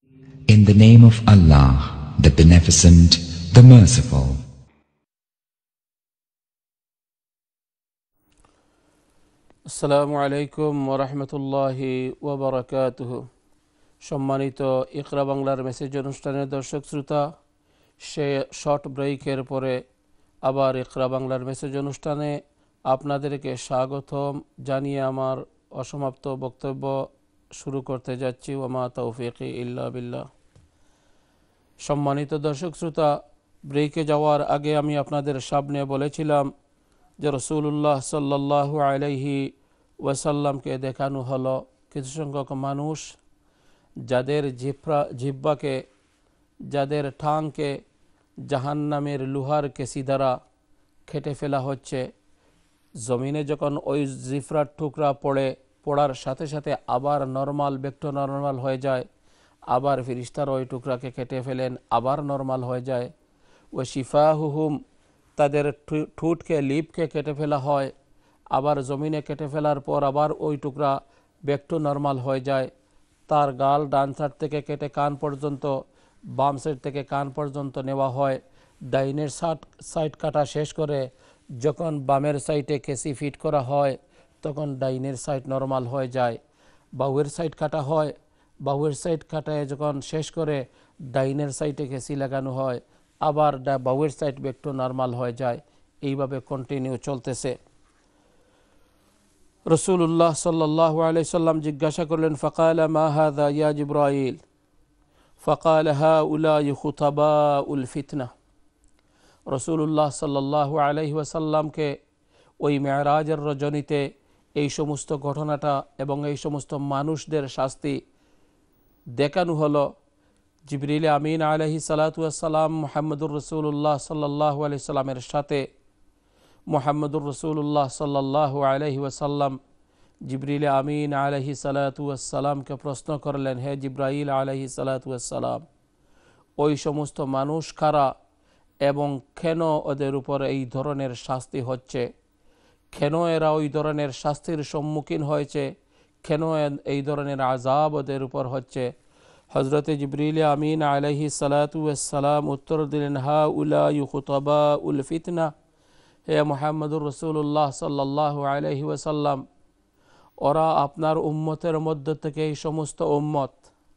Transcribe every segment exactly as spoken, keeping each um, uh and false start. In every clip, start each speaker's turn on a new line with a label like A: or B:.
A: In the name of Allah, the Beneficent, the Merciful.
B: আসসালামু আলাইকুম ওয়া রাহমাতুল্লাহি ওয়া বারাকাতুহু। সম্মানিত ইকরা বাংলার মেসেজ অনুষ্ঠানের দর্শক শ্রোতা, সে শর্ট ব্রেকের পরে আবার ইকরা বাংলার মেসেজ অনুষ্ঠানে আপনাদেরকে স্বাগতম জানিয়ে আমার অসমাপ্ত বক্তব্য শুরু করতে যাচ্ছি। ওয়া মা তাওফীকি ইল্লা বিল্লাহ। সম্মানিত দর্শক শ্রোতা, ব্রেকে যাওয়ার আগে আমি আপনাদের সামনে বলেছিলাম যে রাসূলুল্লাহ সাল্লাল্লাহু আলাইহি ওয়াসাল্লামকে দেখানো হলো কিছু সংখ্যক মানুষ যাদের জিহ্বা জিহ্বাকে যাদের ঠাংকে জাহান্নামের লোহার কেসি দ্বারা কেটে ফেলা হচ্ছে। জমিনে যখন ওই জিহ্বার টুকরা পড়ে পড়ার সাথে সাথে আবার নর্মাল ব্যাক টু নর্মাল হয়ে যায়, আবার ফেরেশতারা ওই টুকরাকে কেটে ফেলেন, আবার নর্মাল হয়ে যায়। ওয়া শিফাহুহুম, তাদের ঠোঁটকে লিপকে কেটে ফেলা হয়, আবার জমিনে কেটে ফেলার পর আবার ওই টুকরা ব্যাক টু নর্মাল হয়ে যায়। তার গাল ডান সাইড থেকে কেটে কান পর্যন্ত, বাম সাইড থেকে কান পর্যন্ত নেওয়া হয়। ডাইনের সাইড সাইড কাটা শেষ করে যখন বামের সাইডে কেসি ফিট করা হয় তখন ডাইনের সাইড নর্মাল হয়ে যায়। বাহুয়ের সাইড কাটা হয়, বাহুয়ের সাইড কাটায় যখন শেষ করে ডাইনের সাইডে কেসি লাগানো হয়, আবার বাহুয়ের সাইড ব্যাক টু নর্মাল হয়ে যায়। এইভাবে কন্টিনিউ চলতেছে। রাসূলুল্লাহ সাল্লাল্লাহু আলাইহি সাল্লাম জিজ্ঞাসা করলেন, ফাকালা মা হাযা ইয়া জিবরাইল? ফাকালা হাউলাই খুতাবাউল ফিতনা। রাসূলুল্লাহ সাল্লাল্লাহু আলাইহি ওয়াসাল্লামকে ওই মেরাজের রজনীতে এই সমস্ত ঘটনাটা এবং এই সমস্ত মানুষদের শাস্তি দেখানো হলো। জিবরিল আমিন আলাইহিস সালাতু ওয়াস সালাম মুহাম্মদুর রাসূলুল্লাহ সাল্লাল্লাহু আলাইহি সাল্লামের সাথে মুহাম্মদুর রাসূলুল্লাহ সাল্লাল্লাহু আলাইহি ওয়াসাল্লাম জিবরিল আমিন আলাইহিস সালাতু ওয়াস সালামকে প্রশ্ন করলেন, হে জিবরাইল আলাইহিস সালাতু ওয়াস সালাম, ওই সমস্ত মানুষ কারা এবং কেন ওদের উপর এই ধরনের শাস্তি হচ্ছে? কেন এরা ওই ধরনের শাস্তির সম্মুখীন হয়েছে? কেন এই ধরনের আযাব ওদের উপর হচ্ছে? হযরতে জিবরিল আমিন আলাইহিস সালাতু ওয়াস সালাম উত্তর দিলেন, হাউলাই খুতাবাউল ফিতনা। হে মুহাম্মদুর রাসূলুল্লাহ সাল্লাল্লাহু আলাইহি ওয়াসাল্লাম, ওরা আপনার উম্মতের মধ্য থেকে এই সমস্ত উম্মত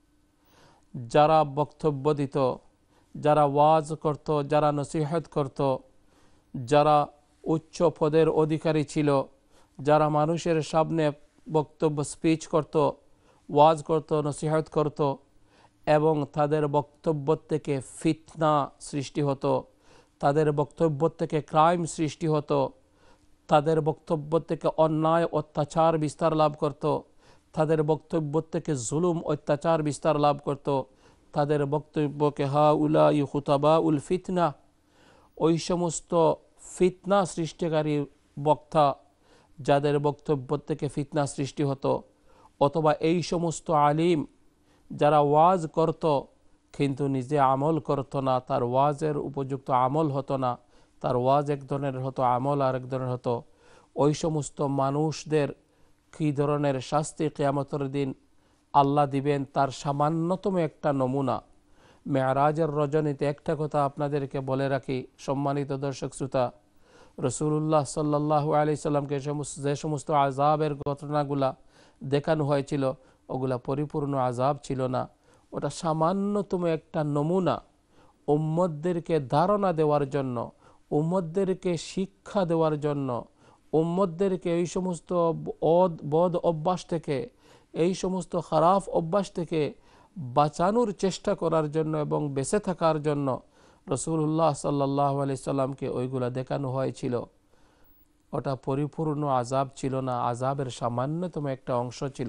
B: যারা বক্তব্য দিত, যারা ওয়াজ করত, যারা নসিহত করত, যারা উচ্চ পদের অধিকারী ছিল, যারা মানুষের সামনে বক্তব্য স্পিচ করত, ওয়াজ করত, নসিহত করত এবং তাদের বক্তব্য থেকে ফিতনা সৃষ্টি হতো, তাদের বক্তব্য থেকে ক্রাইম সৃষ্টি হতো, তাদের বক্তব্য থেকে অন্যায় অত্যাচার বিস্তার লাভ করত, তাদের বক্তব্য থেকে জুলুম অত্যাচার বিস্তার লাভ করত, তাদের বক্তব্যকে হাউলাই খুতাবাউল ফিতনা, ওই সমস্ত ফিতনা সৃষ্টিকারী বক্তা যাদের বক্তব্য থেকে ফিতনা সৃষ্টি হতো, অথবা এই সমস্ত আলিম যারা ওয়াজ করত কিন্তু নিজে আমল করত না, তার ওয়াজের উপযুক্ত আমল হতো না, তার ওয়াজ এক ধরনের হতো, আমল আর এক ধরনের হতো, ওই সমস্ত মানুষদের কী ধরনের শাস্তি কিয়ামতের দিন আল্লাহ দিবেন তার সামান্যতম একটা নমুনা। মেরাজের রজনীতে একটা কথা আপনাদেরকে বলে রাখি সম্মানিত দর্শক শ্রোতা, রাসূলুল্লাহ সাল্লাল্লাহু আলাইহি সাল্লামকে যে সমস্ত আযাবের ঘটনাগুলা দেখানো হয়েছিল ওগুলা পরিপূর্ণ আযাব ছিল না, ওটা সামান্যতম একটা নমুনা। উম্মতদেরকে ধারণা দেওয়ার জন্য, উম্মতদেরকে শিক্ষা দেওয়ার জন্য, উম্মতদেরকে এই সমস্ত বদ অভ্যাস থেকে, এই সমস্ত খারাপ অভ্যাস থেকে বাঁচানোর চেষ্টা করার জন্য এবং বেঁচে থাকার জন্য রাসূলুল্লাহ সাল্লাল্লাহু আলাইহি সাল্লামকে ওইগুলা দেখানো হয়েছিল। ওটা পরিপূর্ণ আযাব ছিল না, আযাবের সামান্যতম একটা অংশ ছিল।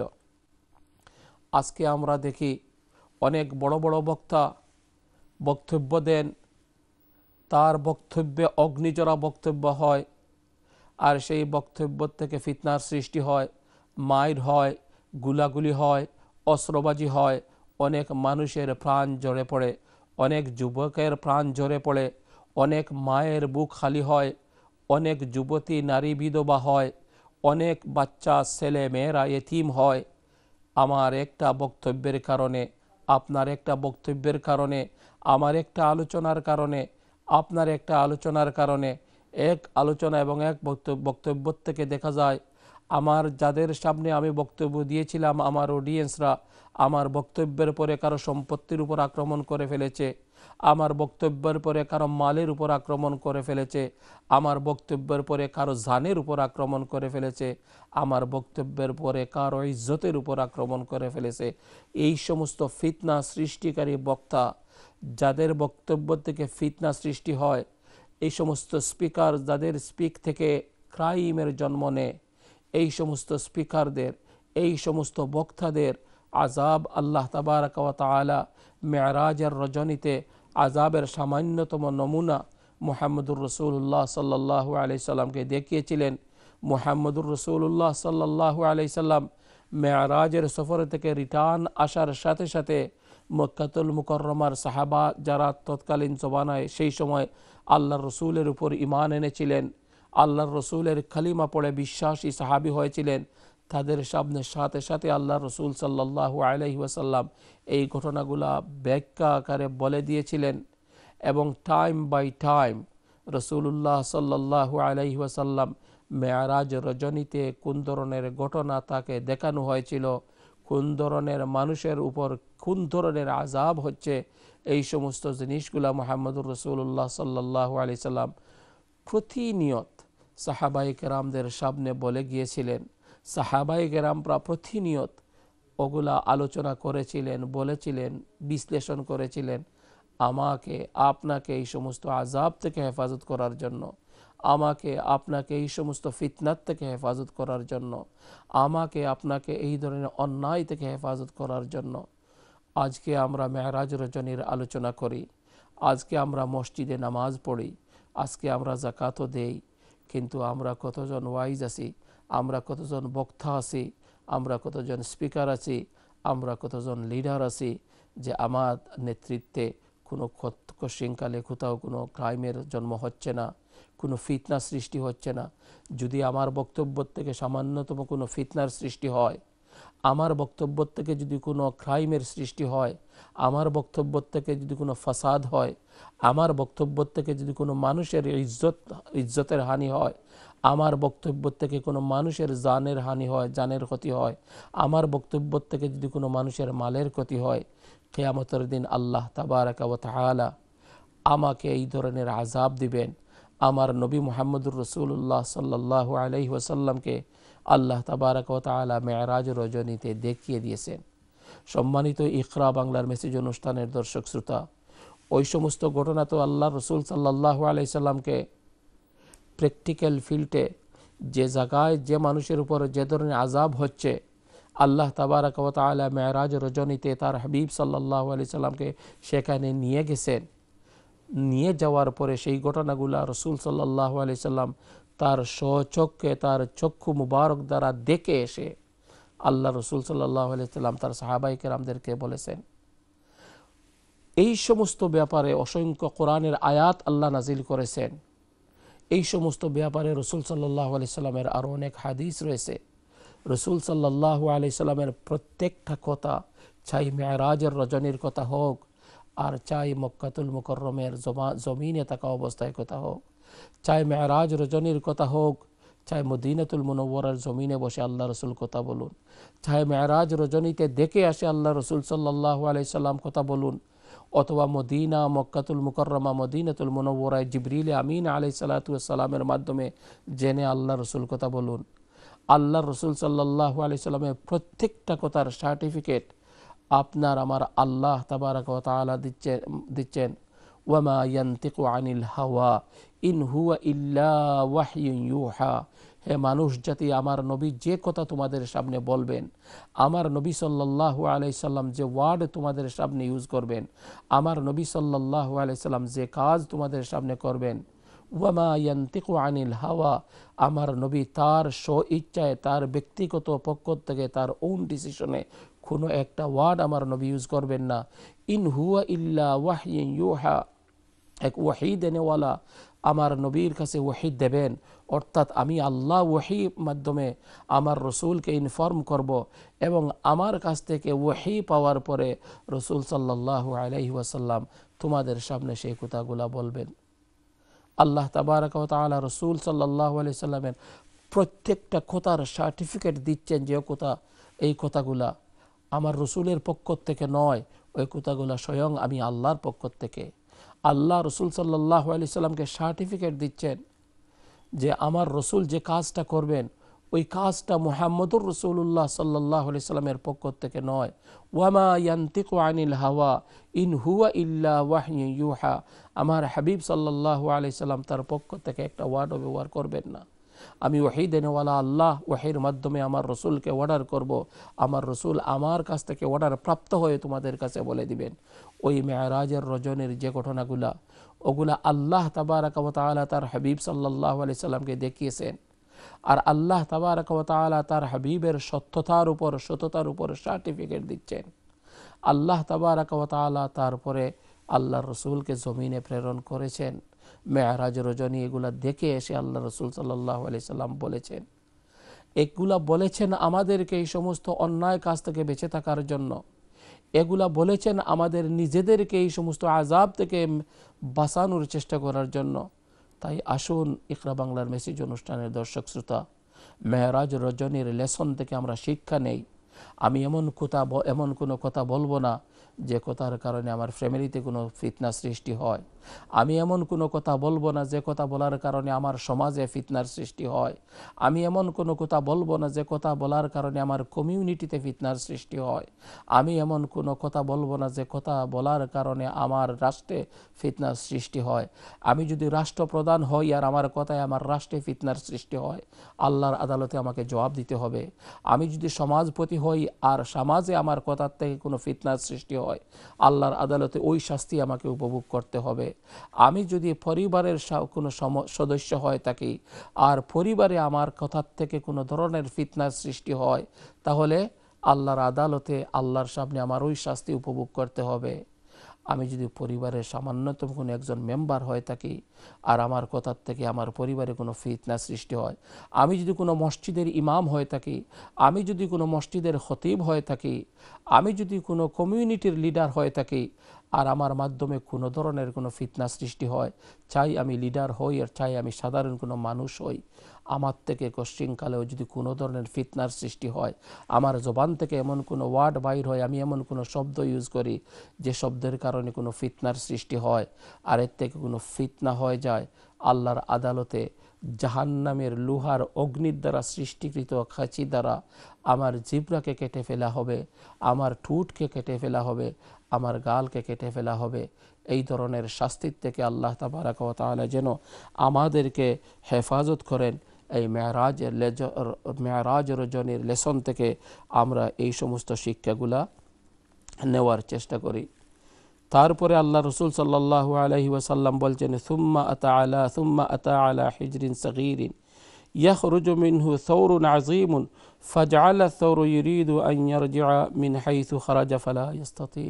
B: আজকে আমরা দেখি অনেক বড় বড় বক্তা বক্তব্য দেন, তার বক্তব্যে অগ্নিজরা বক্তব্য হয়, আর সেই বক্তব্য থেকে ফিতনার সৃষ্টি হয়, মাইর হয়, গুলাগুলি হয়, অস্ত্রবাজি হয়, অনেক মানুষের প্রাণ ঝরে পড়ে, অনেক যুবকের প্রাণ ঝরে পড়ে, অনেক মায়ের বুক খালি হয়, অনেক যুবতী নারী বিধবা হয়, অনেক বাচ্চা ছেলে মেয়েরা এতিম হয় আমার একটা বক্তব্যের কারণে, আপনার একটা বক্তব্যের কারণে, আমার একটা আলোচনার কারণে, আপনার একটা আলোচনার কারণে, এক আলোচনা এবং এক বক্তব্য থেকে দেখা যায় আমার যাদের সামনে আমি বক্তব্য দিয়েছিলাম, আমার অডিয়েন্সরা আমার বক্তব্যের পরে কারো সম্পত্তির উপর আক্রমণ করে ফেলেছে, আমার বক্তব্যের পরে কারো মালের উপর আক্রমণ করে ফেলেছে, আমার বক্তব্যের পরে কারো জানের উপর আক্রমণ করে ফেলেছে, আমার বক্তব্যের পরে কারো ইজ্জতের উপর আক্রমণ করে ফেলেছে। এই সমস্ত ফিতনা সৃষ্টিকারী বক্তা, যাদের বক্তব্য থেকে ফিতনা সৃষ্টি হয়, এই সমস্ত স্পিকার যাদের স্পিক থেকে ক্রাইমের জন্ম নেয়, এই সমস্ত স্পিকারদের, এই সমস্ত বক্তাদের আযাব আল্লাহ তাবারাক ওয়া তাআলা মেরাজের রজনীতে আযাবের সামান্যতম নমুনা মুহাম্মদুর রাসূলুল্লাহ সাল্লাল্লাহু আলাইহি সাল্লামকে দেখিয়েছিলেন। মুহাম্মদুর রাসূলুল্লাহ সাল্লাল্লাহু আলাইহি সাল্লাম মেরাজের সফর থেকে রিটার্ন আসার সাথে সাথে মক্কাতুল মুকাররমার সাহাবা যারা তৎকালীন জমানায় সেই সময় আল্লাহর রসুলের উপর ঈমান এনেছিলেন, আল্লাহর রসুলের কালিমা পড়ে বিশ্বাসী সাহাবী হয়েছিলেন, তাদের সামনে সাথে সাথে আল্লাহ রসুল সাল্লাল্লাহু আলাইহি ওয়াসাল্লাম এই ঘটনাগুলা ব্যাখ্যা আকারে বলে দিয়েছিলেন। এবং টাইম বাই টাইম রসুল্লাহ সাল্লাল্লাহু আলাইহি ওয়াসাল্লাম মেরাজ রজনীতে কোন ধরনের ঘটনা তাকে দেখানো হয়েছিল, কোন ধরনের মানুষের উপর কোন ধরনের আযাব হচ্ছে, এই সমস্ত জিনিসগুলা মুহাম্মদুর রাসূলুল্লাহ সাল্লাল্লাহু আলাইহি সাল্লাম প্রতিনিয়ত সাহাবায়ে কেরামদের সামনে বলে গিয়েছিলেন। সাহাবায়ে কেরামরা প্রতিনিয়ত ওগুলা আলোচনা করেছিলেন, বলেছিলেন, বিশ্লেষণ করেছিলেন আমাকে আপনাকে এই সমস্ত আযাব থেকে হেফাজত করার জন্য, আমাকে আপনাকে এই সমস্ত ফিতনাত থেকে হেফাজত করার জন্য, আমাকে আপনাকে এই ধরনের অন্যায় থেকে হেফাজত করার জন্য। আজকে আমরা মেরাজ রজনীর আলোচনা করি, আজকে আমরা মসজিদে নামাজ পড়ি, আজকে আমরা যাকাতও দেই, কিন্তু আমরা কতজন ওয়াইজ আছি, আমরা কতজন বক্তা আছি, আমরা কতজন স্পিকার আছি, আমরা কতজন লিডার আছি যে আমার নেতৃত্বে কোনো কশিনকালে কোথাও কোনো ক্রাইমের জন্ম হচ্ছে না, কোনো ফিতনা সৃষ্টি হচ্ছে না। যদি আমার বক্তব্য থেকে সামান্যতম কোনো ফিতনার সৃষ্টি হয়, আমার বক্তব্য থেকে যদি কোনো ক্রাইমের সৃষ্টি হয়, আমার বক্তব্য থেকে যদি কোনো ফাসাদ হয়, আমার বক্তব্য থেকে যদি কোনো মানুষের ইজ্জত ইজ্জতের হানি হয়, আমার বক্তব্য থেকে কোনো মানুষের জানের হানি হয়, জানের ক্ষতি হয়, আমার বক্তব্য থেকে যদি কোনো মানুষের মালের ক্ষতি হয়, কিয়ামতের দিন আল্লাহ তাবারাকা ওয়া তাআলা আমাকে এই ধরনের আযাব দিবেন। আমার নবী মুহাম্মদুর রাসূলুল্লাহ সাল্লাল্লাহু আলাইহি ওয়াসাল্লামকে আল্লাহ তাবারাকা ওয়া তাআলা মেরাজ রজনীতে দেখিয়ে দিয়েছেন। সম্মানিত ইকরা বাংলার মেসেজ অনুষ্ঠানের দর্শক শ্রোতা, ওই সমস্ত ঘটনা তো আল্লাহ রসুল সাল্লাল্লাহু আলাইহি সাল্লামকে প্র্যাকটিক্যাল ফিল্ডে যে জায়গায় যে মানুষের উপর যে ধরনের আযাব হচ্ছে, আল্লাহ তাবারাকা ওয়া তাআলা মেরাজ রজনীতে তার হাবিব সাল্লাল্লাহু আলাইহি সাল্লামকে সেখানে নিয়ে গেছেন। নিয়ে যাওয়ার পরে সেই ঘটনাগুলা রসুল সাল্লাল্লাহু আলাইহি সাল্লাম তার স্বচক্ষে তার চক্ষু মুবারক দ্বারা দেখে এসে আল্লাহ রসুল সাল্লাল্লাহু আলাইহি সাল্লাম তার সাহাবায়ে কেরামদেরকে বলেছেন। এই সমস্ত ব্যাপারে অসংখ্য কোরআনের আয়াত আল্লাহ নাজিল করেছেন। এই সমস্ত ব্যাপারে রসুল সাল্লাল্লাহু আলাইহি সাল্লামের আরও অনেক হাদিস রয়েছে। রসুল সাল্লাল্লাহু আলাইহি সাল্লামের প্রত্যেকটা কথা, চাই মেরাজের রজনীর কথা হোক, আর চাই মক্কাতুল মুকাররমের জমিনে থাকা অবস্থায় কথা হোক, চাই মেরাজ রজনীর কথা হোক, চাই মদিনাতুল মুনাওয়ারার জমিনে বসে আল্লাহ রসুল কথা বলুন, চাই মেরাজ রজনীতে দেখে আসে আল্লাহ রসুল সাল্লাল্লাহু আলাইহি সাল্লাম কথা বলুন, অথবা মদিনা মক্কাতুল মুকাররমা মদিনাতুল মুনাওয়ারায় জিবরিল আমিন আলাইহিস সালাতু ওয়াস সালামের মাধ্যমে জেনে আল্লাহ রসুল কথা বলুন। আল্লাহ রসুল সাল্লাল্লাহু আলাইহি সাল্লামের প্রত্যেকটা কথার সার্টিফিকেট আপনার আমার আল্লাহ তাবারাকা ওয়া তাআলা দিচ্ছেন দিচ্ছেন ওয়ামা ইয়ানতিকু আনিল হাওয়া ইন হুয়া ইল্লা ওয়াহয়ুন ইউহা। হে মানুষ জাতি, আমার নবী যে কথা তোমাদের সামনে বলবেন, আমার নবী সাল্লাল্লাহু আলাইহি সাল্লাম যে ওয়ার্ড তোমাদের সামনে ইউজ করবেন, আমার নবী সাল্লাল্লাহু আলাইহি সাল্লাম যে কাজ তোমাদের সামনে করবেন, ওয়ামা ইয়ানতিকু আনিল হাওয়া, আমার নবী তার স্ব ইচ্ছায় তার ব্যক্তিগত পক্ষ থেকে তার ওন ডিসিশনে কোনো একটা ওয়ার্ড আমার নবী ইউজ করবেন না। ইন হুয়া ইল্লা ওয়াহয়ুন ইউহা, এক ওয়াহি দেনেওয়ালা আমার নবীর কাছে ওহী দেবেন, অর্থাৎ আমি আল্লাহ ওহী মাধ্যমে আমার রসুলকে ইনফর্ম করব এবং আমার কাছ থেকে ওহী পাওয়ার পরে রসুল সাল্লাল্লাহু আলাইহি ওয়াসাল্লাম তোমাদের সামনে সেই কথাগুলা বলবেন। আল্লাহ তাবারাক ওয়া তাআলা রসুল সাল্লাল্লাহু আলাইহি সাল্লামের প্রত্যেকটা কথার সার্টিফিকেট দিচ্ছেন যে কথা, এই কথাগুলা আমার রসুলের পক্ষ থেকে নয়, ওই কথাগুলা স্বয়ং আমি আল্লাহর পক্ষ থেকে। আল্লাহ রসুল সাল্লাল্লাহু আলাইহি সাল্লামকে সার্টিফিকেট দিচ্ছেন যে আমার রসুল যে কাজটা করবেন ওই কাজটা মুহাম্মদুর রাসূলুল্লাহ সাল্লাল্লাহু আলাইহি সাল্লামের পক্ষ থেকে নয়। ওয়ামা ইয়ানতিকু আনিল হাওয়া ইন হুয়া ইল্লা ওয়াহয়ুন ইউহা, আমার হাবিব সাল্লাল্লাহু আলাইহি সাল্লাম তার পক্ষ থেকে একটা ওয়ার্ডও ব্যবহার করবেন না। আমি ওহী দেনেওয়ালা আল্লাহ, ওহীর মাধ্যমে আমার রসুলকে অর্ডার করব, আমার রসুল আমার কাছ থেকে অর্ডার প্রাপ্ত হয়ে তোমাদের কাছে বলে দিবেন। ওই মেরাজের রজনীর যে ঘটনাগুলা, ওগুলা আল্লাহ তাবারাক ওয়া তাআলা তার হাবিব সাল্লাল্লাহু আলাইহি সাল্লামকে দেখিয়েছেন। আর আল্লাহ তাবারাক ওয়া তাআলা তার হাবিবের সত্যতার উপর সততার উপর সার্টিফিকেট দিচ্ছেন। আল্লাহ তাবারাক ওয়া তাআলা তারপরে আল্লাহর রসুলকে জমিনে প্রেরণ করেছেন। মেরাজ রজনী এগুলা দেখে এসে আল্লাহ রসুল সাল্লাল্লাহু আলাইহি সাল্লাম বলেছেন, এগুলা বলেছেন আমাদেরকে এই সমস্ত অন্যায় কাজ থেকে বেঁচে থাকার জন্য, এগুলা বলেছেন আমাদের নিজেদেরকে এই সমস্ত আযাব থেকে বাঁচানোর চেষ্টা করার জন্য। তাই আসুন ইকরা বাংলার মেসেজ অনুষ্ঠানের দর্শক শ্রোতা, মেরাজ রজনীর লেসন থেকে আমরা শিক্ষা নেই। আমি এমন কথা এমন কোনো কথা বলবো না যে কথার কারণে আমার ফ্যামিলিতে কোনো ফিতনা সৃষ্টি হয়। আমি এমন কোনো কথা বলবো না যে কথা বলার কারণে আমার সমাজে ফিতনার সৃষ্টি হয়। আমি এমন কোনো কথা বলবো না যে কথা বলার কারণে আমার কমিউনিটিতে ফিতনার সৃষ্টি হয়। আমি এমন কোনো কথা বলবো না যে কথা বলার কারণে আমার রাষ্ট্রে ফিতনার সৃষ্টি হয়। আমি যদি রাষ্ট্রপ্রধান হই আর আমার কথায় আমার রাষ্ট্রে ফিতনার সৃষ্টি হয়, আল্লাহর আদালতে আমাকে জবাব দিতে হবে। আমি যদি সমাজপতি হই আর সমাজে আমার কথার থেকে কোনো ফিতনার সৃষ্টি হয়, আল্লাহর আদালতে ওই শাস্তি আমাকে উপভোগ করতে হবে। আমি যদি পরিবারের কোনো সদস্য হয়ে থাকি আর পরিবারে আমার কথার থেকে কোনো ধরনের ফিতনার সৃষ্টি হয়, তাহলে আল্লাহর আদালতে আল্লাহর সামনে আমার ওই শাস্তি উপভোগ করতে হবে। আমি যদি পরিবারের সামান্যতম কোনো একজন মেম্বার হয়ে থাকি আর আমার কথার থেকে আমার পরিবারে কোনো ফিতনা সৃষ্টি হয়, আমি যদি কোনো মসজিদের ইমাম হয়ে থাকি, আমি যদি কোনো মসজিদের খতিব হয়ে থাকি, আমি যদি কোনো কমিউনিটির লিডার হয়ে থাকি আর আমার মাধ্যমে কোনো ধরনের কোনো ফিতনা সৃষ্টি হয়, চাই আমি লিডার হই আর চাই আমি সাধারণ কোনো মানুষ হই, আমার থেকে কোশ্চিনকালেও যদি কোনো ধরনের ফিতনার সৃষ্টি হয়, আমার জবান থেকে এমন কোনো ওয়ার্ড বাইর হয়, আমি এমন কোনো শব্দ ইউজ করি যে শব্দের কারণে কোনো ফিতনার সৃষ্টি হয় আর এর থেকে কোনো ফিতনা হয়ে যায়, আল্লাহর আদালতে জাহান্নামের লোহার অগ্নির দ্বারা সৃষ্টিকৃত খাঁচি দ্বারা আমার জিহ্বাকে কেটে ফেলা হবে, আমার ঠোঁটকে কেটে ফেলা হবে, আমার গালকে কেটে ফেলা হবে। এই ধরনের শাস্তির থেকে আল্লাহ তাবারাক ওয়া তাআলা যেন আমাদেরকে হেফাজত করেন। এই মেরাজের মেরাজ রজনীর লেসন থেকে আমরা এই সমস্ত শিক্ষাগুলা নেওয়ার চেষ্টা করি। তারপরে আল্লাহ রসুল সাল্লাল্লাহু আলাইহি ওয়াসাল্লাম বলছেন, সুম্মা আতা আলা সুম্মা আতা আলা হিজরিন সগীরিন ইয়াখরুজু মিনহু সাওরুন আযীমুন ফাজআলা সাওরু ইউরিদু আন ইয়ারজিআ মিন হাইসু খারাজা ফালা ইস্তাতি।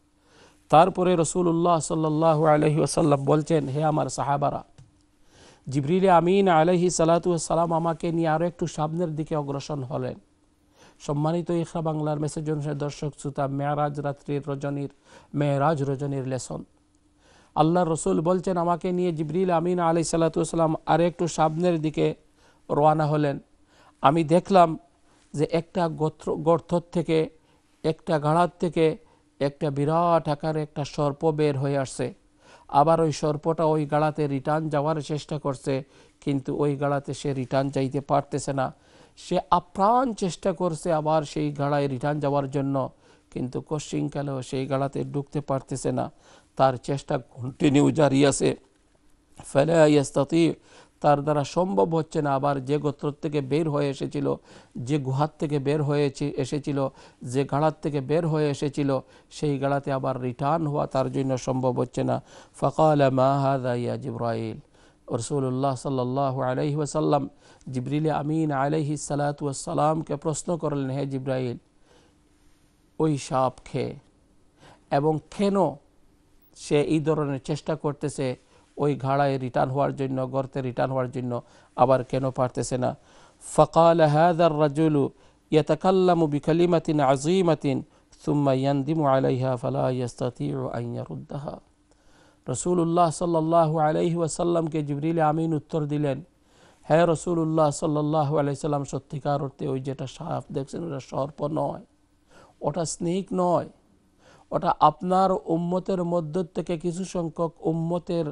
B: তারপরে রাসূলুল্লাহ সাল্লাল্লাহু আলাইহি ওয়াসাল্লাম বলছেন, হে আমার সাহাবারা, জিবরিল আমিন আলাইহিস সালাতু ওয়াস সালাম আমাকে নিয়ে আরও একটু সামনের দিকে অগ্রসর হলেন। সম্মানিত ইকরা বাংলার মেসেজ অনুসারে দর্শক শ্রোতা, মেরাজ রাত্রির রজনীর মেরাজ রজনীর লেসন, আল্লাহর রসুল বলছেন আমাকে নিয়ে জিবরিল আমিন আলাইহিস সালাতু ওয়াস সালাম আর একটু সামনের দিকে রওনা হলেন। আমি দেখলাম যে একটা গোত্র গর্থর থেকে, একটা গাড়ার থেকে একটা বিরাট আকারে একটা সর্প বের হয়ে আসছে। আবার ওই সর্পটা ওই গাড়াতে রিটার্ন যাওয়ার চেষ্টা করছে, কিন্তু ওই গাড়াতে সে রিটার্ন যাইতে পারতেছে না। সে আপ্রাণ চেষ্টা করছে আবার সেই গাড়ায় রিটার্ন যাওয়ার জন্য, কিন্তু কোশ্চিনকালেও সেই গাড়াতে ঢুকতে পারতেছে না। তার চেষ্টা কন্টিনিউ জারি আছে। ফালা ইয়াস্তাতি, তার দ্বারা সম্ভব হচ্ছে না আবার যে গোত্র থেকে বের হয়ে এসেছিল, যে গুহার থেকে বের হয়ে এসেছিল, যে গাড়ার থেকে বের হয়ে এসেছিল, সেই গাড়াতে আবার রিটার্ন হওয়া তার জন্য সম্ভব হচ্ছে না। ফাকালা মা হাযা ইয়া জিবরাইল, রাসূলুল্লাহ সাল্লাল্লাহু আলাইহি ওয়াসাল্লাম জিবরিল আমিন আলাইহিস সালাতু ওয়াস সালামকে প্রশ্ন করলেন, হে জিবরাইল, ওই সাপ খেয়ে এবং কেন সে এই ধরনের চেষ্টা করতেছে ওই ঘাড়ায় রিটার্ন হওয়ার জন্য, গর্তে রিটার্ন হওয়ার জন্য, আবার কেন পারতেছে না? فقال هذا الرجل يتكلم بكلمة عظيمة ثم يندم عليها فلا يستطيع أن يردها। রসুল্লাহ সাল্লাল্লাহু আলাইহি ওয়াসাল্লামকে জিবরিল আমিন উত্তর দিলেন, হ্যাঁ রসুল্লাহ সাল্লাল্লাহু আলাইহি সাল্লাম, সত্যিকার অর্থে ওই যেটা সাপ দেখছেন ওটা সর্প নয়, ওটা স্নেক নয়, ওটা আপনার উম্মতের মধ্য থেকে কিছু সংখ্যক উম্মতের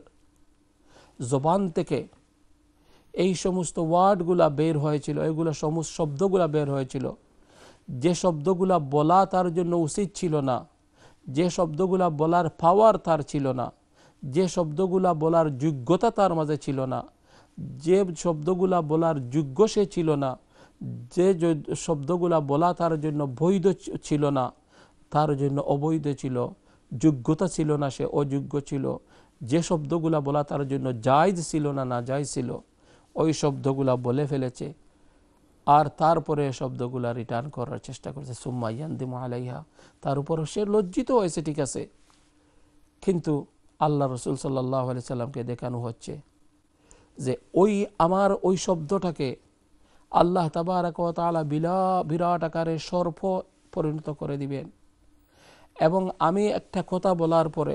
B: জবান থেকে এই সমস্ত ওয়ার্ডগুলা বের হয়েছিল, এগুলো সমস্ত শব্দগুলা বের হয়েছিল, যে শব্দগুলা বলা তার জন্য উচিত ছিল না, যে শব্দগুলা বলার পাওয়ার তার ছিল না, যে শব্দগুলা বলার যোগ্যতা তার মাঝে ছিল না, যে শব্দগুলা বলার যোগ্য সে ছিল না, যে শব্দগুলা বলা তার জন্য বৈধ ছিল না, তার জন্য অবৈধ ছিল, যোগ্যতা ছিল না, সে অযোগ্য ছিল, যে শব্দগুলা বলা তার জন্য জায়েজ ছিল না, না জায়েজ ছিল, ওই শব্দগুলা বলে ফেলেছে। আর তারপরে শব্দগুলা রিটার্ন করার চেষ্টা করেছে, সুম্মা ইয়ানদিমু আলাইহা, তার উপরও সে লজ্জিত হয়েছে, ঠিক আছে, কিন্তু আল্লাহ রসুল সাল্লাল্লাহু আলাইহি সাল্লামকে দেখানো হচ্ছে যে ওই আমার ওই শব্দটাকে আল্লাহ তাবারক ওয়া তাআলা বিলা বিরাট আকারে সর্প পরিণত করে দিবেন। এবং আমি একটা কথা বলার পরে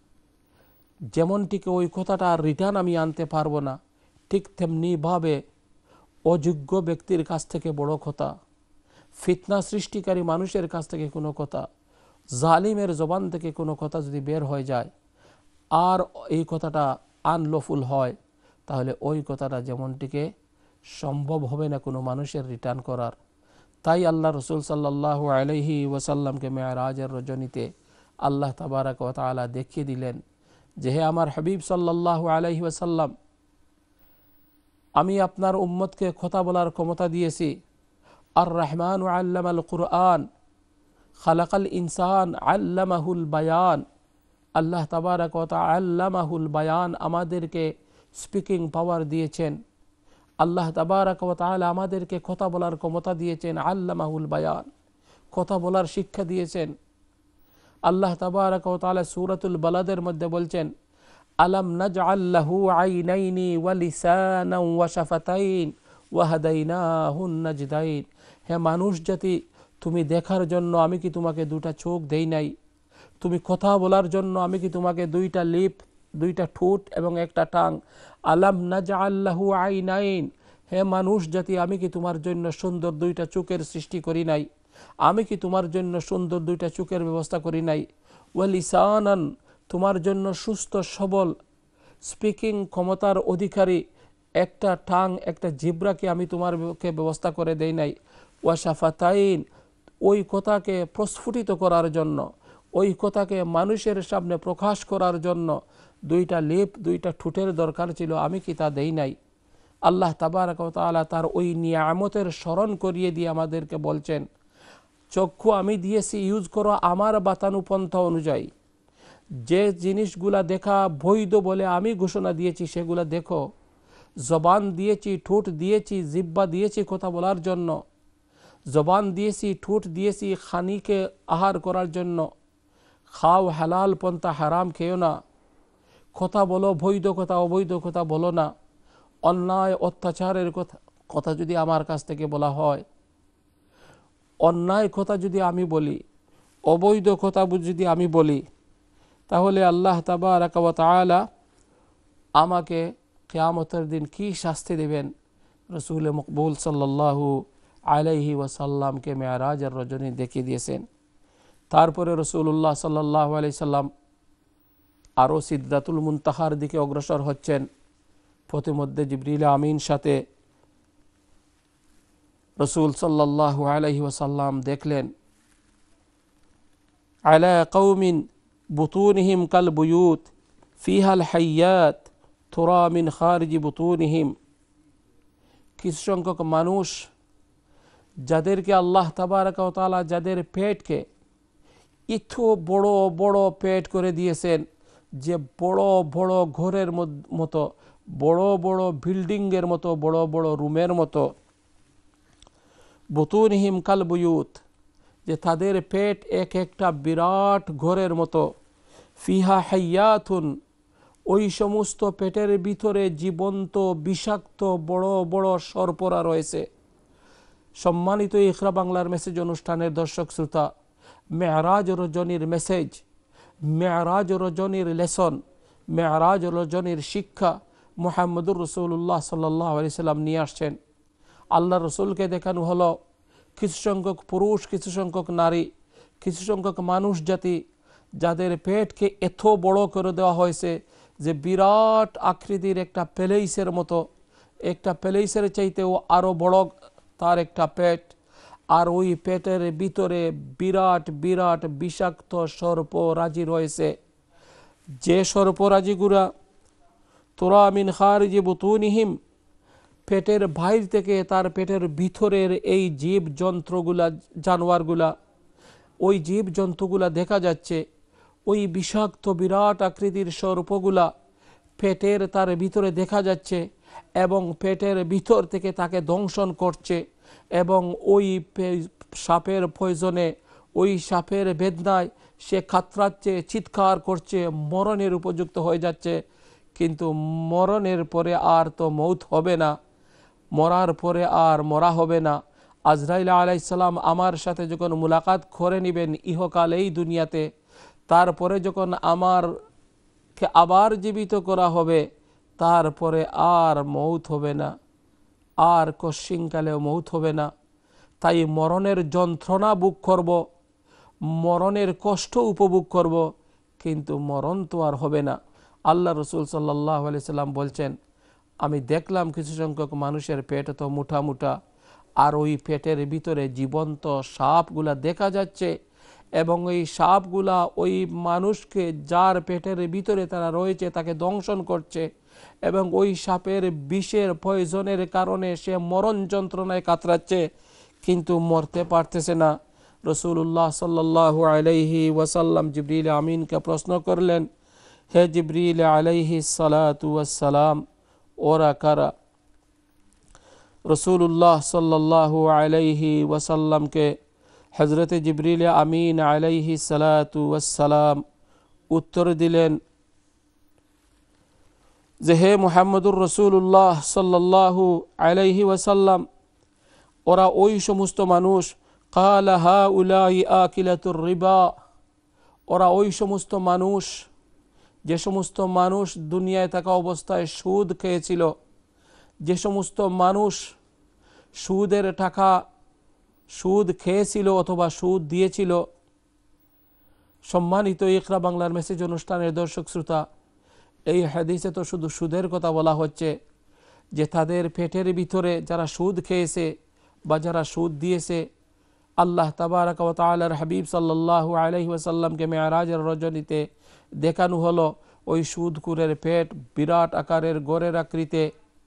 B: যেমনটিকে ওই কথাটা রিটার্ন আমি আনতে পারবো না, ঠিক তেমনিভাবে অযোগ্য ব্যক্তির কাছ থেকে বড় কথা, ফিতনা সৃষ্টিকারী মানুষের কাছ থেকে কোনো কথা, জালিমের জবান থেকে কোনো কথা যদি বের হয়ে যায় আর এই কথাটা আনলফুল হয়, তাহলে ওই কথাটা যেমনটিকে সম্ভব হবে না কোনো মানুষের রিটার্ন করার। তাই আল্লাহ রসুল সাল্লাল্লাহু আলাইহি ওয়াসাল্লামকে মেরাজের রজনীতে আল্লাহ তাবারক ওয়া তাআলা দেখিয়ে দিলেন যে হে আমার হাবিব সাল্লাল্লাহু আলাইহি ওয়াসাল্লাম, আমি আপনার উম্মতকে কথা বলার ক্ষমতা দিয়েছি। আর রহমান আল্লামাল কুরআন খালাকাল ইনসান আল্লামাহুল বায়ান, আল্লাহ তাবারক ওয়া তাআলা আল্লামাহুল বায়ান, আমাদেরকে স্পিকিং পাওয়ার দিয়েছেন, আল্লাহ তাবারক ওয়া তাআলা আমাদেরকে কথা বলার ক্ষমতা দিয়েছেন, আল্লামাহুল বায়ান, কথা বলার শিক্ষা দিয়েছেন। আল্লাহ তাবারক ওয়া তাআলা সূরাতুল বালাদের মধ্যে বলছেন, আলাম নাজআল লাহু আইনাইনি ওয়া লিসানান ওয়া শাফাতাইন ওয়া হাদাইনাহুন নাজদাইন, হে মানুষ জাতি, তুমি দেখার জন্য আমি কি তোমাকে দুটা চোখ দেই নাই? তুমি কথা বলার জন্য আমি কি তোমাকে দুইটা লিপ, দুইটা ঠোঁট এবং একটা টাং? আলাম নাজআল লাহু আইনাইন, হে মানুষ জাতি, আমি কি তোমার জন্য সুন্দর দুইটা চোখের সৃষ্টি করি নাই? আমি কি তোমার জন্য সুন্দর দুইটা চোখের ব্যবস্থা করি নাই? ওয়া লিসানান, তোমার জন্য সুস্থ সবল স্পিকিং ক্ষমতার অধিকারী একটা টাং, একটা জিব্রাকে আমি তোমারকে ব্যবস্থা করে দেই নাই? ওয়া শাফাতাইন, ওই কথাকে প্রস্ফুটিত করার জন্য, ওই কথাকে মানুষের সামনে প্রকাশ করার জন্য দুইটা লিপ, দুইটা ঠোঁটের দরকার ছিল, আমি কি তা দেই নাই? আল্লাহ তাবারক ওয়া তাআলা তার ওই নিয়ামতের স্মরণ করিয়ে দিয়ে আমাদেরকে বলছেন, চক্ষু আমি দিয়েছি, ইউজ করো আমার বাতানুপন্থা অনুযায়ী, যে জিনিসগুলা দেখা বৈধ বলে আমি ঘোষণা দিয়েছি সেগুলা দেখো। জবান দিয়েছি, ঠোঁট দিয়েছি, জিহ্বা দিয়েছি কথা বলার জন্য, জবান দিয়েছি, ঠোঁট দিয়েছি খানিকে আহার করার জন্য, খাও হালাল পন্থা, হারাম খেও না, কথা বলো বৈধ কথা, অবৈধ কথা বলো না, অন্যায় অত্যাচারের কথা কথা যদি আমার কাছ থেকে বলা হয়, অন্যায় কথা যদি আমি বলি, অবৈধ কথা যদি আমি বলি, তাহলে আল্লাহ তাবারক ওয়া তাআলা আমাকে কিয়ামতের দিন কি শাস্তি দেবেন? রসুল মকবুল সাল্লাল্লাহু আলাইহি ওয়াসাল্লামকে মেরাজের রজনী দেখিয়ে দিয়েছেন। তারপরে রসুল্লাহ সাল্লাল্লাহু আলাইহি সাল্লাম আরও সিদরাতুল মুনতাহার দিকে অগ্রসর হচ্ছেন। পথিমধ্যে জিবরিল আমিন সাথে রসুল সাল্লাল্লাহু আলাইহি ওয়াসাল্লাম দেখলেন, আলা কওমিন বুতুনহিম কাল বুয়ুত ফিহাল হাইয়াত তুরা মিন খারিজি বুতুনহিম, কিছু সংখ্যক মানুষ যাদেরকে আল্লাহ তাবারক ওয়া তাআলা যাদের পেটকে এত বড় বড় পেট করে দিয়েছেন যে বড় বড় ঘরের মতো, বড় বড় বিল্ডিংয়ের মতো, বড় বড় রুমের মতো, বুতুনহিম কাল বুয়ুত, যে তাদের পেট এক একটা বিরাট ঘরের মতো, ফিহা হাইয়াতুন, ওই সমস্ত পেটের ভিতরে জীবন্ত বিষাক্ত বড় বড় সর্পরা রয়েছে। সম্মানিত ইকরা বাংলার মেসেজ অনুষ্ঠানের দর্শক শ্রোতা, মেরাজ রজনীর মেসেজ, মেরাজ রজনীর লেসন, মেরাজ রজনীর শিক্ষা মুহাম্মদুর রাসূলুল্লাহ সাল্লাল্লাহু আলাইহি সাল্লাম নিয়ে আসছেন। আল্লাহ রসুলকে দেখানো হলো কিছু সংখ্যক পুরুষ, কিছু সংখ্যক নারী, কিছু সংখ্যক মানুষ জাতি যাদের পেটকে এত বড় করে দেওয়া হয়েছে যে বিরাট আকৃতির একটা প্যালেসের মতো, একটা প্যালেসের চাইতেও আরও বড় তার একটা পেট, আর ওই পেটের ভিতরে বিরাট বিরাট বিষাক্ত সর্পরাজি রয়েছে। যে সর্পরাজিগুলা তোরা মিন খারিজি বুতুনিহিম, পেটের বাইর থেকে তার পেটের ভিতরের এই জীব যন্ত্রগুলা, জানোয়ারগুলা, ওই জীব জন্তুগুলা দেখা যাচ্ছে। ওই বিষাক্ত বিরাট আকৃতির সর্পগুলা পেটের তার ভিতরে দেখা যাচ্ছে এবং পেটের ভিতর থেকে তাকে দংশন করছে এবং ওই সাপের পয়জনে, ওই সাপের বেদনায় সে কাতরাচ্ছে, চিৎকার করছে, মরণের উপযুক্ত হয়ে যাচ্ছে। কিন্তু মরণের পরে আর তো মৌত হবে না, মরার পরে আর মরা হবে না। আজরাইল আলাইহিস সালাম আমার সাথে যখন মুলাকাত করে নেবেন ইহকাল এই দুনিয়াতে, তারপরে যখন আমারকে আবার জীবিত করা হবে, তারপরে আর মৌত হবে না, আর কশিনকালেও মৌত হবে না। তাই মরণের যন্ত্রণা ভোগ করব, মরণের কষ্ট উপভোগ করব, কিন্তু মরণ তো আর হবে না। আল্লাহ রসুল সাল্লাল্লাহু আলাইহি সাল্লাম বলছেন, আমি দেখলাম কিছু সংখ্যক মানুষের পেট তো মুঠা মুঠা, আর ওই পেটের ভিতরে জীবন্ত সাপগুলা দেখা যাচ্ছে এবং এই সাপগুলা ওই মানুষকে, যার পেটের ভিতরে তারা রয়েছে, তাকে দংশন করছে এবং ওই সাপের বিষের পয়জনের কারণে সে মরণ যন্ত্রণায় কাতরাচ্ছে, কিন্তু মরতে পারতেছে না। রসুল্লাহ সাল্লাল্লাহু আলাইহি ওয়াসাল্লাম জিবরিল আমিনকে প্রশ্ন করলেন, হে জিবরিল আলাইহি সালাতু ওয়াসসালাম, ওরা কারা? রসুল্লাহ সাল্লাল্লাহু আলাইহি ওয়াসাল্লামকে হজরত জিবরিল আমিন আলাইহি সালাতু ওয়াসসালাম উত্তর দিলেন যে, হে মুহাম্মদুর রসুল্লাহ সাল্লাল্লাহু আলাইহি ওয়াসাল্লাম, ওরা ওই সমস্ত মানুষ, কালা হাউলাই আকিলাতুর রিবা, ওরা ওই সমস্ত মানুষ যে সমস্ত মানুষ দুনিয়ায় থাকা অবস্থায় সুদ খেয়েছিল, যে সমস্ত মানুষ সুদের টাকা সুদ খেয়েছিল অথবা সুদ দিয়েছিল। সম্মানিত ইকরা বাংলার মেসেজ অনুষ্ঠানের দর্শক শ্রোতা, এই হাদিসে তো শুধু সুদের কথা বলা হচ্ছে, যে তাদের পেটের ভিতরে যারা সুদ খেয়েছে বা যারা সুদ দিয়েছে, আল্লাহ তাবারাক ওয়া তাআলার হাবিব সাল্লাল্লাহু আলাইহি ওয়াসাল্লামকে মেরাজের রজনীতে দেখানো হলো ওই সুদখোরের পেট বিরাট আকারের ঘরের আকৃতিতে,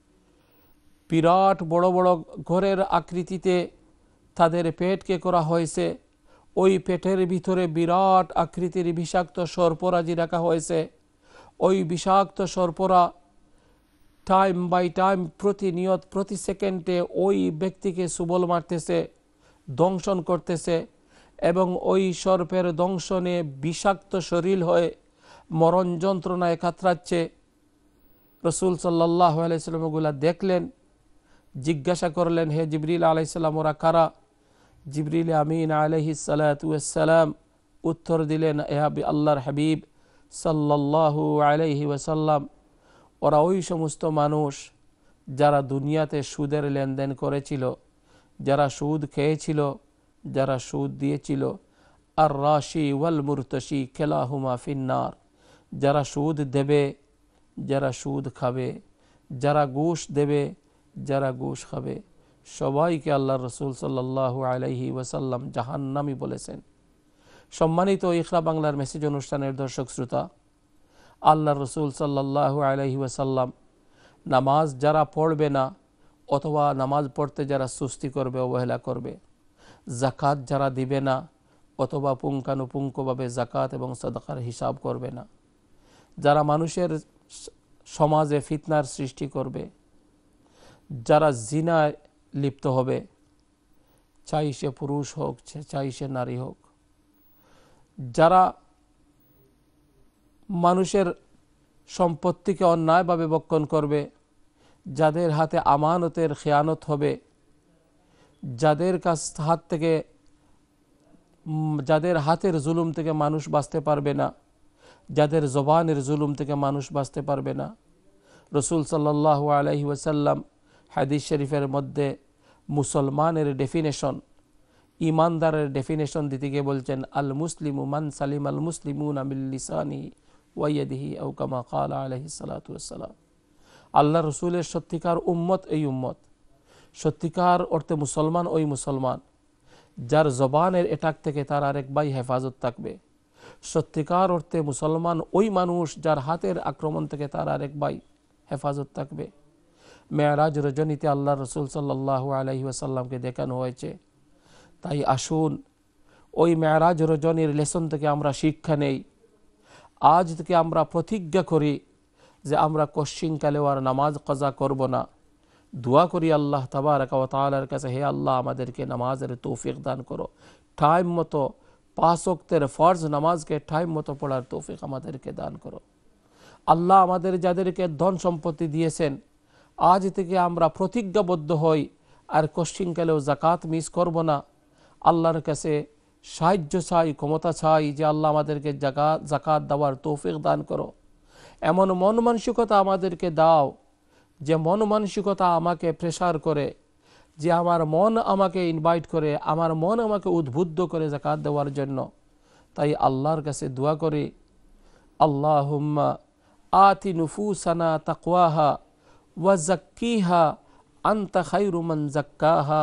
B: বিরাট বড় বড় ঘরের আকৃতিতে তাদের পেটকে করা হয়েছে। ওই পেটের ভিতরে বিরাট আকৃতির বিষাক্ত সর্পরাজি রাখা হয়েছে। ওই বিষাক্ত সর্পরা টাইম বাই টাইম, প্রতিনিয়ত, প্রতি সেকেন্ডে ওই ব্যক্তিকে সুবল মারতেছে, দংশন করতেছে এবং ওই সর্পের দংশনে বিষাক্ত শরীর হয়ে মরণ যন্ত্রণায় কাতরাচ্ছে। রসুল সাল্লাল্লাহু আলাইহি সাল্লাম ওগুলা দেখলেন, জিজ্ঞাসা করলেন, হে জিবরিল আলাইহিস সালাম, ওরা কারা? জিবরিল আমিন আলাইহিস সালাতু ওয়াস সালাম উত্তর দিলেন, হে আল্লাহর হাবিব সাল্লাল্লাহু আলাইহি ওয়াসাল্লাম, ওরা ওই সমস্ত মানুষ যারা দুনিয়াতে সুদের লেনদেন করেছিল, যারা সুদ খেয়েছিল, যারা সুদ দিয়েছিল। আর রাশি ওয়াল মুরতাশি খেলাহুমা ফিন্নার, যারা সুদ দেবে, যারা সুদ খাবে, যারা ঘুষ দেবে, যারা ঘুষ খাবে, সবাইকে আল্লাহ রসুল সাল্লাল্লাহু আলাইহি ওয়াসাল্লাম জাহান্নামী বলেছেন। সম্মানিত ইকরা বাংলার মেসেজ অনুষ্ঠানের দর্শক শ্রোতা, আল্লাহ রসুল সাল্লাল্লাহু আলাইহি ওয়াসাল্লাম নামাজ যারা পড়বে না অথবা নামাজ পড়তে যারা সুস্তি করবে, অবহেলা করবে, জাকাত যারা দিবে না অথবা পুঙ্খানুপুঙ্খভাবে জাকাত এবং সাদাকার হিসাব করবে না, যারা মানুষের সমাজে ফিতনার সৃষ্টি করবে, যারা জিনায় লিপ্ত হবে, চাই সে পুরুষ হোক, চাই সে নারী হোক, যারা মানুষের সম্পত্তিকে অন্যায়ভাবে ভক্ষণ করবে, যাদের হাতে আমানতের খেয়ানত হবে, যাদের কাছ হাত থেকে যাদের হাতের জুলুম থেকে মানুষ বাঁচতে পারবে না, যাদের জবানের জুলুম থেকে মানুষ বাঁচতে পারবে না। রসুল সাল্লাল্লাহু আলাইহি ওয়াসাল্লাম হাদিস শরীফের মধ্যে মুসলমানের ডেফিনেশন, ইমানদারের ডেফিনেশন দিতে গিয়ে বলছেন, আল মুসলিমু মান সালিম আল মুসলিমুনা মিন লিসানি ওয়া ইয়াদিহি আও কামা ক্বালা আলাইহিস সালাতু ওয়াসসালাম। আল্লাহ রসুলের সত্যিকার উম্মত এই উম্মত, সত্যিকার অর্থে মুসলমান ওই মুসলমান যার জবানের এটাক থেকে তার আরেক ভাই হেফাজত থাকবে। সত্যিকার অর্থে মুসলমান ওই মানুষ যার হাতের আক্রমণ থেকে তার আরেক ভাই হেফাজত থাকবে। মেরাজ রজনীতে আল্লাহ রসুল সাল্লাল্লাহু আলাইহি ওয়াসাল্লামকে দেখানো হয়েছে। তাই আসুন ওই মেরাজ রজনীর লেসন থেকে আমরা শিক্ষা নেই। আজ থেকে আমরা প্রতিজ্ঞা করি যে আমরা কশ্চিনকালেও আর নামাজ কাজা করব না। দোয়া করি আল্লাহ তাবারাকা ওয়া তাআলার কাছে, হে আল্লাহ আমাদেরকে নামাজের তৌফিক দান করো, টাইম মতো পাঁচ ওয়াক্তের ফরজ নামাজকে টাইম মতো পড়ার তৌফিক আমাদেরকে দান করো। আল্লাহ আমাদের যাদেরকে ধন সম্পত্তি দিয়েছেন, আজ থেকে আমরা প্রতিজ্ঞাবদ্ধ হই আর কশ্চিনকালেও জাকাত মিস করব না। আল্লাহর কাছে সাহায্য চাই, ক্ষমতা চাই যে আল্লাহ আমাদেরকে জাকাত জাকাত দেওয়ার তৌফিক দান করো। এমন মন মানসিকতা আমাদেরকে দাও যে মন মানসিকতা আমাকে প্রেসার করে, যে আমার মন আমাকে ইনভাইট করে, আমার মন আমাকে উদ্বুদ্ধ করে জাকাত দেওয়ার জন্য। তাই আল্লাহর কাছে দোয়া করি, আল্লাহুম্মা আতি নুফুসানা তাকওয়াহা ওয়া যাক্কিহা আনতা খায়রু মান যাক্কাহা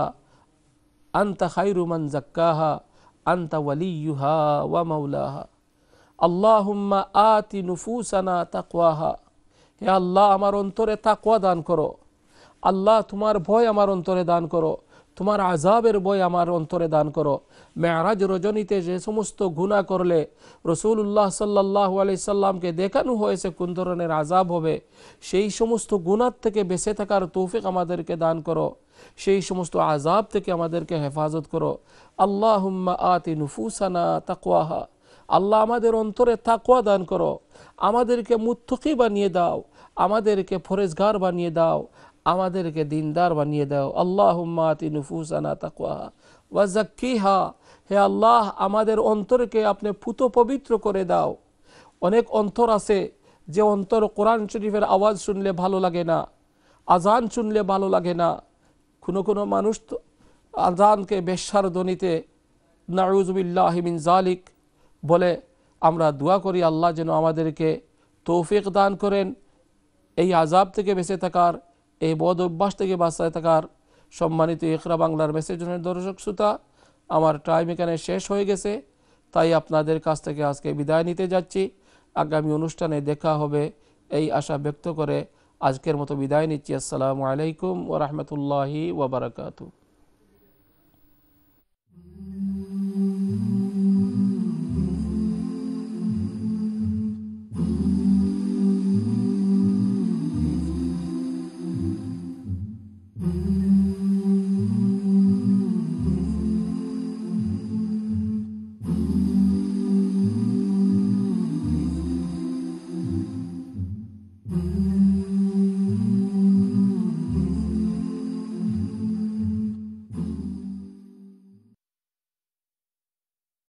B: আনতা খায়রু মান যাক্কাহা আনতা ওয়ালিয়ুহা ওয়া মাওলাহা। আল্লাহুম্মা আতি নুফুসানা তাকওয়াহা, হে আল্লাহ আমার অন্তরে তাকওয়া দান করো। আল্লাহ তোমার ভয় আমার অন্তরে দান করো, তোমার আযাবের ভয় আমার অন্তরে দান করো। মেরাজ রজনীতে যে সমস্ত গুনাহ করলে রাসূলুল্লাহ সাল্লাল্লাহু আলাইহি সাল্লামকে দেখানো হয়েছে কোন ধরনের আযাব হবে, সেই সমস্ত গুনাহ থেকে বেঁচে থাকার তৌফিক আমাদেরকে দান করো, সেই সমস্ত আযাব থেকে আমাদেরকে হেফাজত করো। আল্লাহুম্মা আতি নুফুসানা তাকওয়াহা, আল্লাহ আমাদের অন্তরে তাকওয়া দান করো, আমাদেরকে মুত্তাকি বানিয়ে দাও, আমাদেরকে ফরেজগার বানিয়ে দাও, আমাদেরকে দিনদার বানিয়ে দাও। আল্লাহুম্মা আতি নুফুসানা তাকওয়াহা ওয়া যাক্কিহা, হে আল্লাহ আমাদের অন্তরকে আপনি পুত পবিত্র করে দাও। অনেক অন্তর আছে যে অন্তর কোরআন শরীফের আওয়াজ শুনলে ভালো লাগে না, আজান শুনলে ভালো লাগে না। কোনো কোনো মানুষ তো আজানকে বেশ্যার ধ্বনিতে নাউযু বিল্লাহি মিন যালিক বলে। আমরা দোয়া করি আল্লাহ যেন আমাদেরকে তৌফিক দান করেন এই আযাব থেকে বেঁচে থাকার, এই বদ অভ্যাস থেকে বাঁচায় থাকার। সম্মানিত ইকরা বাংলার মেসেজনের দর্শক শ্রোতা, আমার টাইম এখানে শেষ হয়ে গেছে, তাই আপনাদের কাছ থেকে আজকে বিদায় নিতে যাচ্ছি। আগামী অনুষ্ঠানে দেখা হবে এই আশা ব্যক্ত করে আজকের মতো বিদায় নিচ্ছি। আসসালামু আলাইকুম ওয়া রাহমাতুল্লাহি ওয়া বারাকাতুহু।